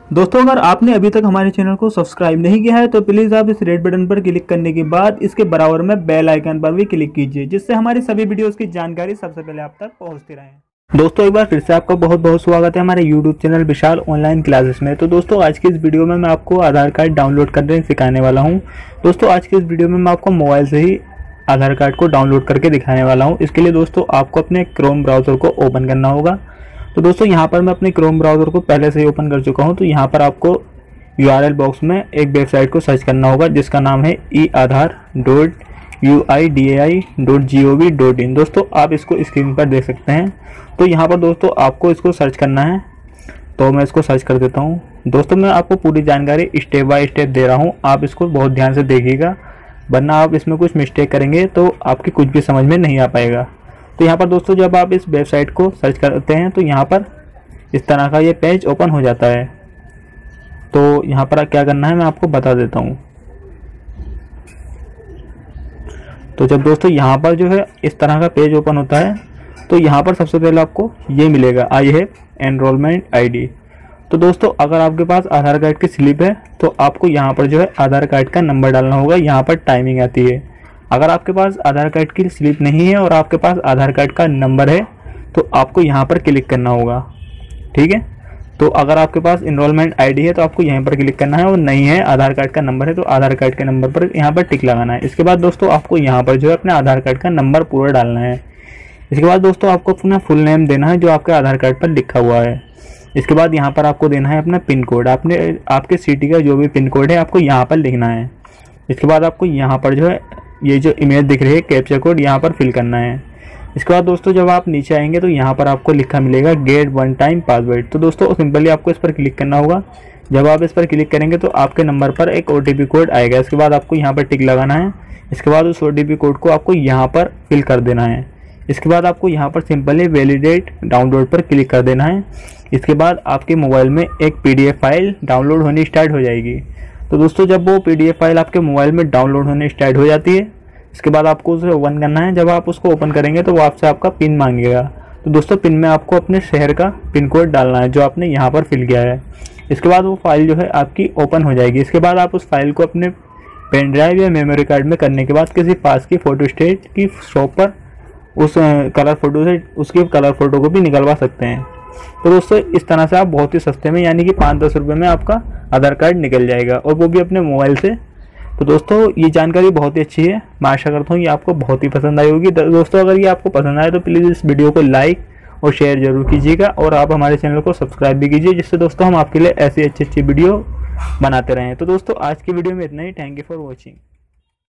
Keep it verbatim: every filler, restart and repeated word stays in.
दोस्तों अगर आपने अभी तक हमारे चैनल को सब्सक्राइब नहीं किया है तो प्लीज़ आप इस रेड बटन पर क्लिक करने के बाद इसके बराबर में बेल आइकन पर भी क्लिक कीजिए, जिससे हमारी सभी वीडियोस की जानकारी सबसे पहले आप तक पहुंचती रहे। दोस्तों एक बार फिर से आपका बहुत बहुत स्वागत है हमारे YouTube channel Vishal online classes में। तो दोस्तों आज की इस वीडियो में मैं आपको आधार कार्ड डाउनलोड करने सिखाने वाला हूँ। दोस्तों आज की इस वीडियो में मैं आपको मोबाइल से ही आधार कार्ड को डाउनलोड करके दिखाने वाला हूँ। इसके लिए दोस्तों आपको अपने क्रोम ब्राउज़र को ओपन करना होगा। तो दोस्तों यहाँ पर मैं अपने क्रोम ब्राउज़र को पहले से ही ओपन कर चुका हूँ। तो यहाँ पर आपको यू आर एल बॉक्स में एक वेबसाइट को सर्च करना होगा जिसका नाम है e Aadhaar dot U I D A I dot G O V dot in. दोस्तों आप इसको स्क्रीन पर देख सकते हैं। तो यहाँ पर दोस्तों आपको इसको सर्च करना है, तो मैं इसको सर्च कर देता हूँ। दोस्तों मैं आपको पूरी जानकारी स्टेप बाय स्टेप दे रहा हूँ, आप इसको बहुत ध्यान से देखिएगा, वरना आप इसमें कुछ मिस्टेक करेंगे तो आपकी कुछ भी समझ में नहीं आ पाएगा। तो यहाँ पर दोस्तों जब आप इस वेबसाइट को सर्च करते हैं तो यहाँ पर इस तरह का ये पेज ओपन हो जाता है। तो यहाँ पर क्या करना है मैं आपको बता देता हूँ। तो जब दोस्तों यहाँ पर जो है इस तरह का पेज ओपन होता है तो यहाँ पर सबसे पहले आपको ये मिलेगा आई हैव एनरोलमेंट आईडी। तो दोस्तों अगर आपके पास आधार कार्ड की स्लिप है तो आपको यहाँ पर जो है आधार कार्ड का नंबर डालना होगा। यहाँ पर टाइमिंग आती है। अगर आपके पास आधार कार्ड की स्लिप नहीं है और आपके पास आधार कार्ड का नंबर है तो आपको यहाँ पर क्लिक करना होगा, ठीक है। तो अगर आपके पास इनरोलमेंट आईडी है तो आपको यहाँ पर क्लिक करना है, और नहीं है आधार कार्ड का नंबर है तो आधार कार्ड के नंबर पर यहाँ पर टिक लगाना है। इसके बाद दोस्तों आपको यहाँ पर जो है अपने आधार कार्ड का नंबर पूरा डालना है। इसके बाद दोस्तों आपको अपना फुल नेम देना है जो आपके आधार कार्ड पर लिखा हुआ है। इसके बाद यहाँ पर आपको देना है अपना पिन कोड, आपने आपके सिटी का जो भी पिन कोड है आपको यहाँ पर लिखना है। इसके बाद आपको यहाँ पर जो है ये जो इमेज दिख रही है कैप्चा कोड यहाँ पर फिल करना है। इसके बाद दोस्तों जब आप नीचे आएंगे तो यहाँ पर आपको लिखा मिलेगा गेट वन टाइम पासवर्ड। तो दोस्तों सिंपली आपको इस पर क्लिक करना होगा। जब आप इस पर क्लिक करेंगे तो आपके नंबर पर एक ओ टी पी कोड आएगा। इसके बाद आपको यहाँ पर टिक लगाना है। इसके बाद उस ओ टी पी कोड को आपको यहाँ पर फिल कर देना है। इसके बाद आपको यहाँ पर सिंपली वैलिडेट डाउनलोड पर क्लिक कर देना है। इसके बाद आपके मोबाइल में एक P D F file download होनी स्टार्ट हो जाएगी। तो दोस्तों जब वो पी डी एफ फाइल आपके मोबाइल में डाउनलोड होने स्टार्ट हो जाती है इसके बाद आपको उसे ओपन करना है। जब आप उसको ओपन करेंगे तो वो आपसे आपका पिन मांगेगा। तो दोस्तों पिन में आपको अपने शहर का पिन कोड डालना है जो आपने यहाँ पर फिल किया है। इसके बाद वो फाइल जो है आपकी ओपन हो जाएगी। इसके बाद आप उस फाइल को अपने पेन ड्राइव या मेमोरी कार्ड में करने के बाद किसी पास की फ़ोटो स्टेट की शॉप पर उस कलर फोटो से उसकी कलर फोटो को भी निकलवा सकते हैं। तो दोस्तों इस तरह से आप बहुत ही सस्ते में यानी कि पाँच दस रुपये में आपका आधार कार्ड निकल जाएगा, और वो भी अपने मोबाइल से। तो दोस्तों ये जानकारी बहुत ही अच्छी है, मैं आशा करता हूँ ये आपको बहुत ही पसंद आई होगी। दोस्तों अगर ये आपको पसंद आए तो प्लीज़ इस वीडियो को लाइक और शेयर जरूर कीजिएगा, और आप हमारे चैनल को सब्सक्राइब भी कीजिए, जिससे दोस्तों हम आपके लिए ऐसी अच्छी अच्छी वीडियो बनाते रहें। तो दोस्तों आज की वीडियो में इतना ही। Thank you for watching.